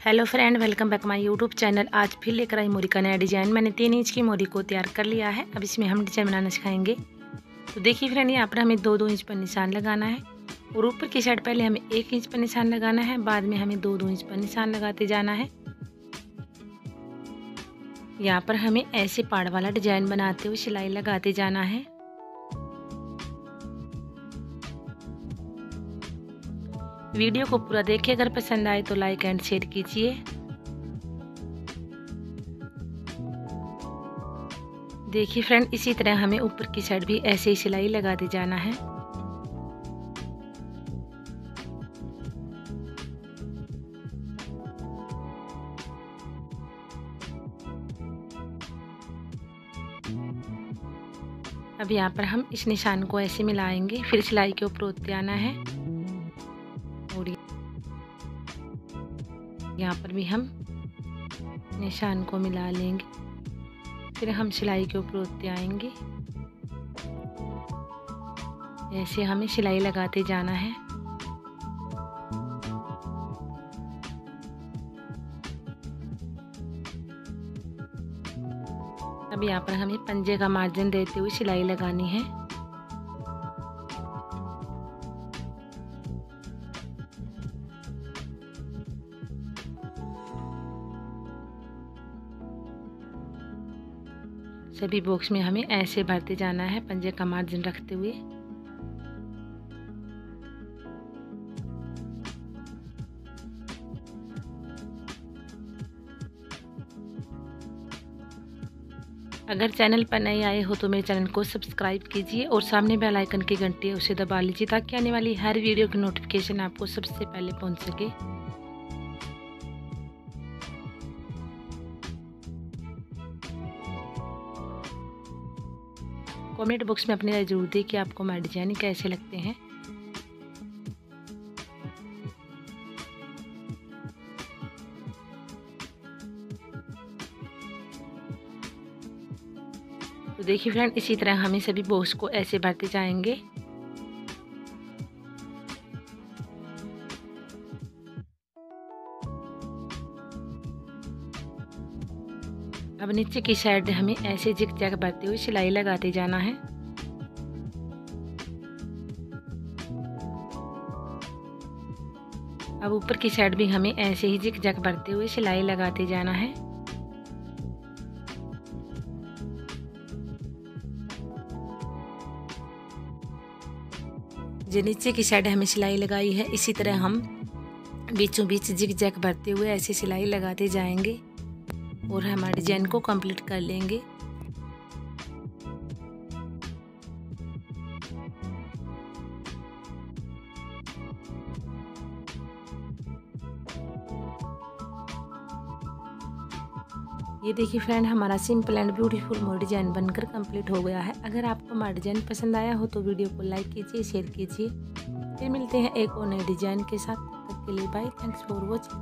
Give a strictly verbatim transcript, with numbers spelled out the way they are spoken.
Hello friend, welcome back my YouTube channel. आज फिर लेकर आई मोरी का नया डिज़ाइन। मैंने तीन इंच की मोरी को तैयार कर लिया है। अब इसमें हम डिज़ाइन बनाना सिखाएंगे। तो देखिए फ्रेंड, यहाँ पर हमें दो दो इंच पर निशान लगाना है और ऊपर की साइड पहले हमें एक इंच पर निशान लगाना है, बाद में हमें दो दो इंच पर निशान लगाते जाना है। यहाँ पर हमें ऐसे पाड़ वाला डिज़ाइन बनाते हुए सिलाई लगाते जाना है। वीडियो को पूरा देखिए, अगर पसंद आए तो लाइक एंड शेयर कीजिए। देखिए फ्रेंड, इसी तरह हमें ऊपर की साइड भी ऐसे ही सिलाई लगाते जाना है। अब यहाँ पर हम इस निशान को ऐसे मिलाएंगे, फिर सिलाई के ऊपर होते आना है और यहाँ पर भी हम निशान को मिला लेंगे, फिर हम सिलाई के ऊपर होते आएंगे। ऐसे हमें सिलाई लगाते जाना है। अब यहाँ पर हमें पंजे का मार्जिन देते हुए सिलाई लगानी है। सभी बॉक्स में हमें ऐसे भरते जाना है पंजे का मार्जिन रखते हुए। अगर चैनल पर नए आए हो तो मेरे चैनल को सब्सक्राइब कीजिए और सामने बेल आइकन की घंटी है उसे दबा लीजिए, ताकि आने वाली हर वीडियो की नोटिफिकेशन आपको सबसे पहले पहुंच सके। कमेंट बॉक्स में अपनी राय जरूर दें कि आपको हमारे डिजाइन कैसे लगते हैं। तो देखिए फ्रेंड, इसी तरह हमें सभी बॉक्स को ऐसे भरते जाएंगे। अब नीचे की साइड हमें ऐसे जिग जैग भरते हुए सिलाई लगाते जाना है। अब ऊपर की साइड भी हमें ऐसे ही जिग जैग भरते हुए सिलाई लगाते जाना है। जो नीचे की साइड हमें सिलाई लगाई है, इसी तरह हम बीचों बीच जिग जैग भरते हुए ऐसे सिलाई लगाते जाएंगे और हमारे डिजाइन को कंप्लीट कर लेंगे। ये देखिए फ्रेंड, हमारा सिंपल एंड ब्यूटीफुल मोर डिजाइन बनकर कंप्लीट हो गया है। अगर आपको हमारा डिजाइन पसंद आया हो तो वीडियो को लाइक कीजिए, शेयर कीजिए। फिर मिलते हैं एक और नए डिजाइन के साथ। तब तक के लिए बाय, थैंक्स फॉर वॉचिंग।